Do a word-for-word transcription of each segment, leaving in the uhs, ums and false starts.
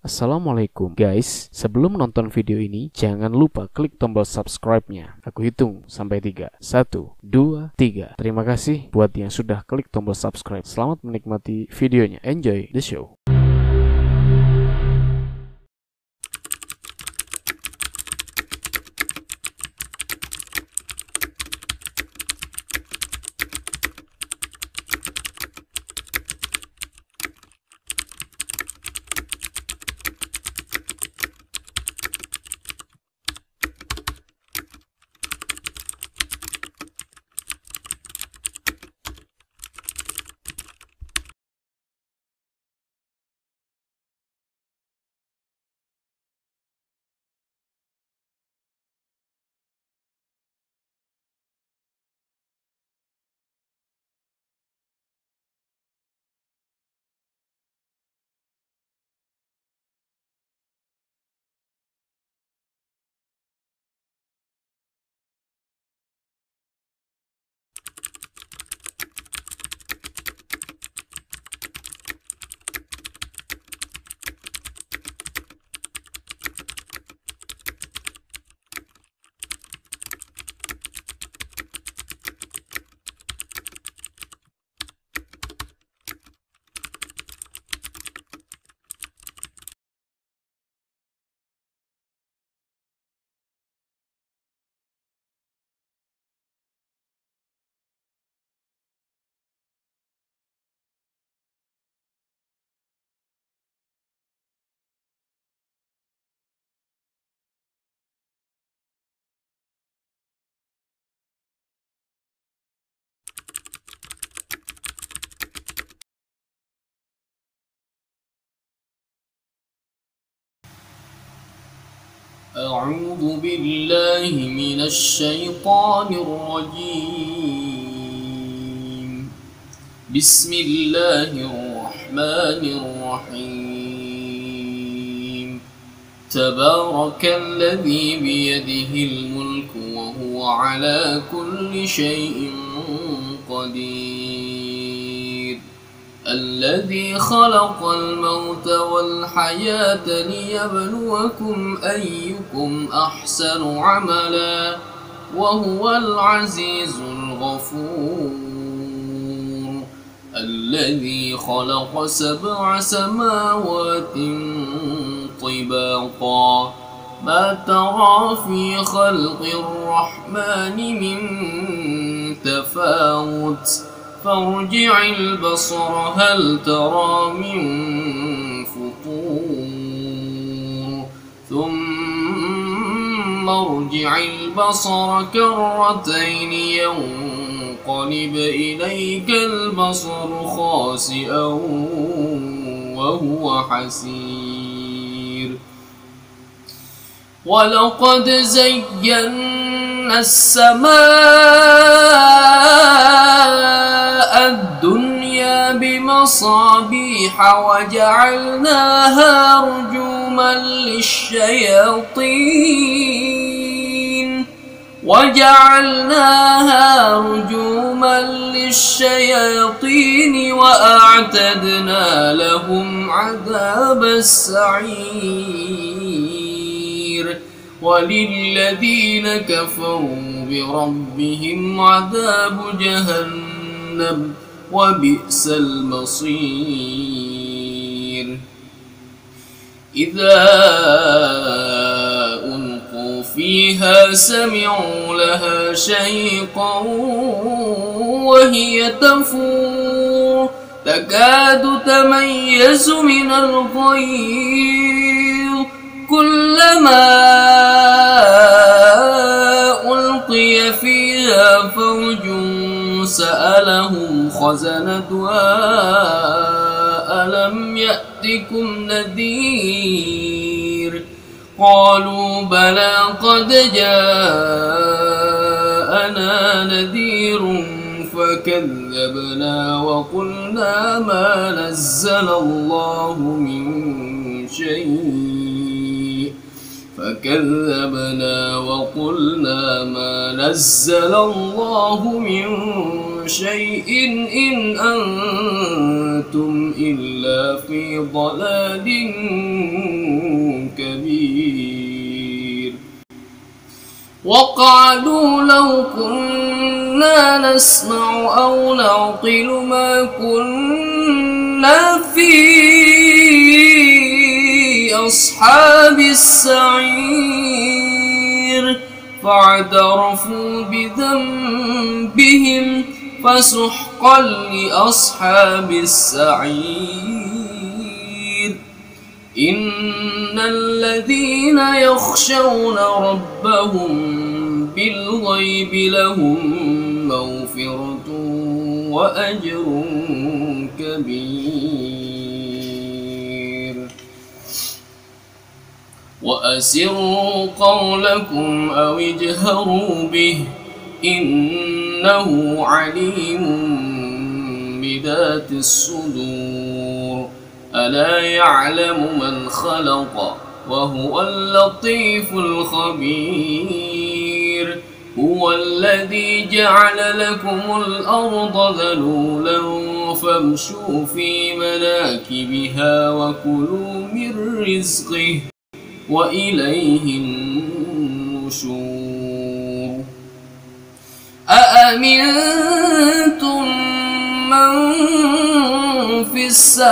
Assalamualaikum guys, sebelum nonton video ini jangan lupa klik tombol subscribe-nya. Aku hitung sampai tiga. Satu, dua, tiga. Terima kasih buat yang sudah klik tombol subscribe. Selamat menikmati videonya. Enjoy the show. أعوذ بالله من الشيطان الرجيم. بسم الله الرحمن الرحيم. تبارك الذي بيده الملك وهو على كل شيء قدير. الذي خلق الموت والحياة ليبلوكم أيكم أحسن عملا وهو العزيز الغفور. الذي خلق سبع سماوات طباقا ما ترى في خلق الرحمن من تفاوت فارجع البصر هل ترى من فطور ثم ارجع البصر كرتين ينقلب إليك البصر خاسئا وهو حسير. ولقد زينا السماء الدنيا بمصابيح وجعلناها رجوما للشياطين وجعلناها رجوما للشياطين وأعتدنا لهم عذاب السعير. وللذين كفروا بربهم عذاب جهنم وبئس المصير. إذا ألقوا فيها سمعوا لها شيقا وهي تفور تكاد تميز من الغيظ كلما ألقي فيها فوج سألهم خزنتها ألم يأتكم نذير قالوا بلى قد جاءنا نذير فكذبنا وقلنا ما نزل الله من شيء فكذبنا وقلنا ما نزل الله من شيء إن أنتم إلا في ضلال وقالوا لو كنا نسمع أو نعقل ما كنا في أصحاب السعير فاعترفوا بذنبهم فسحقا لأصحاب السعير إن الذين يخشون ربهم بالغيب لهم مغفرة وأجر كبير وأسروا قولكم أو اجهروا به إنه عليم بذات الصدور ألا يعلم من خلق وهو اللطيف الخبير هو الذي جعل لكم الأرض ذلولا فامشوا في مناكبها وكلوا من رزقه وإليه النشور أأمنتم من في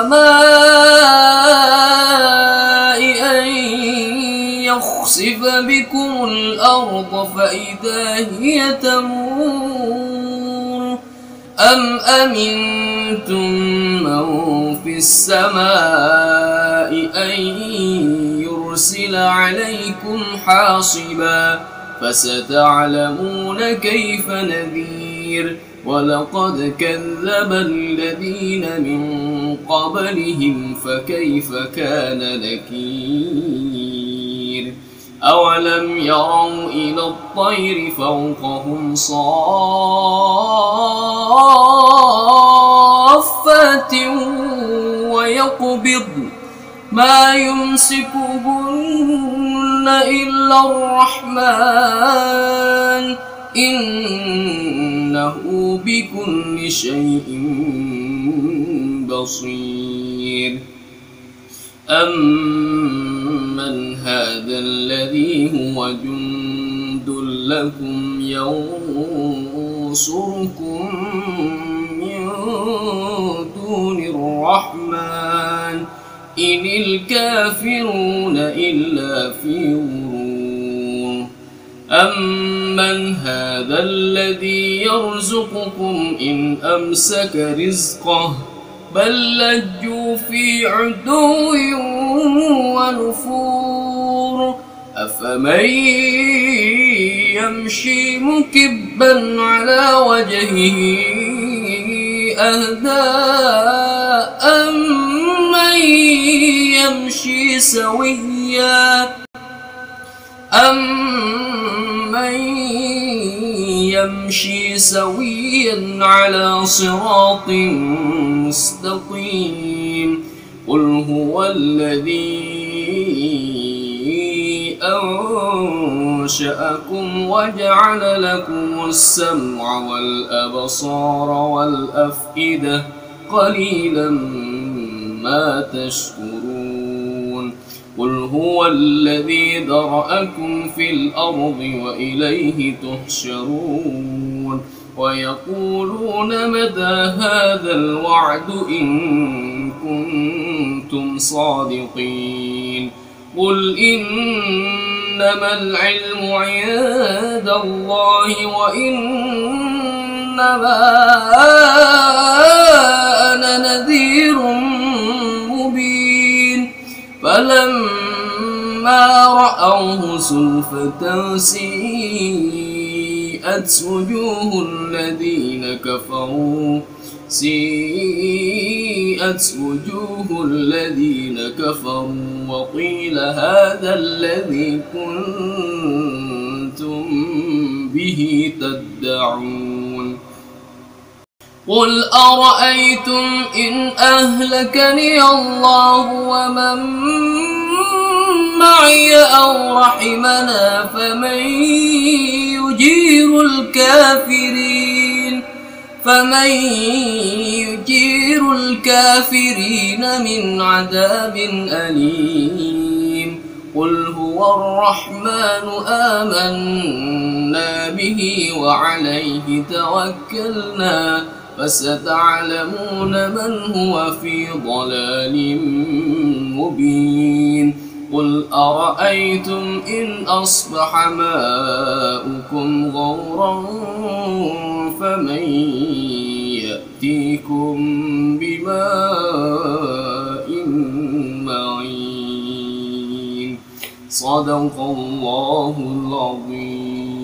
السماء أن يخسف بكم الأرض فإذا هي تمور أم أمنتم من في السماء أن يرسل عليكم حاصبا فستعلمون كيف نذير ولقد كذب الذين من قبلهم فكيف كان نكير أولم يروا إلى الطير فوقهم صافات ويقبض ما يمسكهن إلا الرحمن إنه بكل شيء بصير أمن هذا الذي هو جند لكم ينصركم من دون الرحمن إن الكافرون إلا في غرور أمن هذا الذي يرزقكم إن أمسك رزقه بل لجوا في عتو ونفور أفمن يمشي مكبا على وجهه أهدى أمن يمشي سويا أمن يمشي سويا على صراط مستقيم قل هو الذي أنشأكم وجعل لكم السمع والأبصار والأفئدة قليلا ما تشكرون قل هو الذي ذرأكم في الأرض وإليه تحشرون ويقولون متى هذا الوعد إن كنتم صادقين قل إنما العلم عند الله وإنما أنا نذير مبين فلما رأوه زلفة سيئت وجوه الذين كفروا سيئت وجوه الذين كفروا وقيل هذا الذي كنتم به تدعون قل أرأيتم إن أهلكني الله ومن معي أو رحمنا فمن يجير الكافرين فمن يجير الكافرين من عذاب أليم قل هو والرحمن آمنا به وعليه توكلنا فستعلمون من هو في ضلال مبين قل أرأيتم إن أصبح ماؤكم غورا فمن يأتيكم بماء معين صدق الله العظيم.